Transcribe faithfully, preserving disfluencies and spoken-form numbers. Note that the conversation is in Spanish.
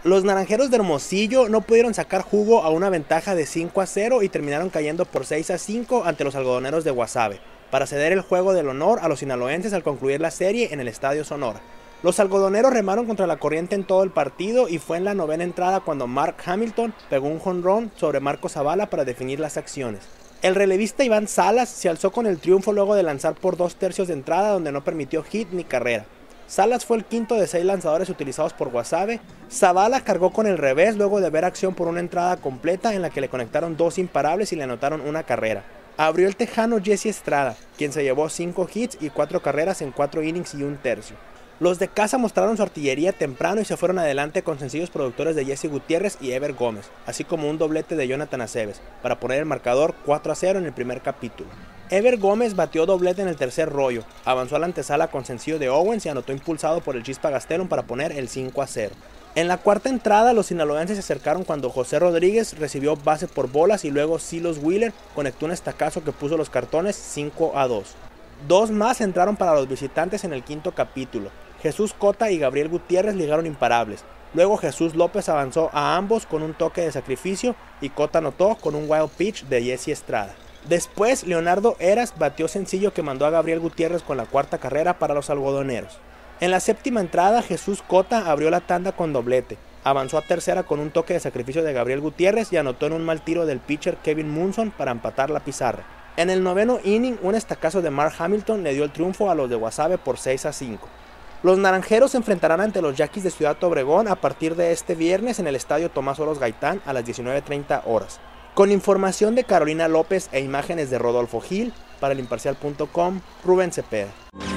Los naranjeros de Hermosillo no pudieron sacar jugo a una ventaja de cinco a cero y terminaron cayendo por seis a cinco ante los algodoneros de Guasave, para ceder el juego del honor a los sinaloenses al concluir la serie en el Estadio Sonora. Los algodoneros remaron contra la corriente en todo el partido y fue en la novena entrada cuando Mark Hamilton pegó un jonrón sobre Marco Zavala para definir las acciones. El relevista Iván Salas se alzó con el triunfo luego de lanzar por dos tercios de entrada donde no permitió hit ni carrera. Salas fue el quinto de seis lanzadores utilizados por Guasave. Zavala cargó con el revés luego de ver acción por una entrada completa en la que le conectaron dos imparables y le anotaron una carrera. Abrió el tejano Jesse Estrada, quien se llevó cinco hits y cuatro carreras en cuatro innings y un tercio. Los de casa mostraron su artillería temprano y se fueron adelante con sencillos productores de Jesse Gutiérrez y Ever Gómez, así como un doblete de Jonathan Aceves, para poner el marcador cuatro a cero en el primer capítulo. Ever Gómez batió doblete en el tercer rollo, avanzó a la antesala con sencillo de Owens y anotó impulsado por el Chispa Gastelum para poner el cinco a cero. En la cuarta entrada los sinaloenses se acercaron cuando José Rodríguez recibió base por bolas y luego Silos Wheeler conectó un estacazo que puso los cartones cinco a dos. Dos más entraron para los visitantes en el quinto capítulo. Jesús Cota y Gabriel Gutiérrez ligaron imparables. Luego Jesús López avanzó a ambos con un toque de sacrificio y Cota anotó con un wild pitch de Jesse Estrada. Después, Leonardo Eras batió sencillo que mandó a Gabriel Gutiérrez con la cuarta carrera para los algodoneros. En la séptima entrada, Jesús Cota abrió la tanda con doblete. Avanzó a tercera con un toque de sacrificio de Gabriel Gutiérrez y anotó en un mal tiro del pitcher Kevin Munson para empatar la pizarra. En el noveno inning, un estacazo de Mark Hamilton le dio el triunfo a los de Guasave por seis a cinco. Los naranjeros se enfrentarán ante los Yaquis de Ciudad Obregón a partir de este viernes en el estadio Tomás Oros Gaitán a las diecinueve treinta horas. Con información de Carolina López e imágenes de Rodolfo Gil, para el imparcial punto com, Rubén Cepeda.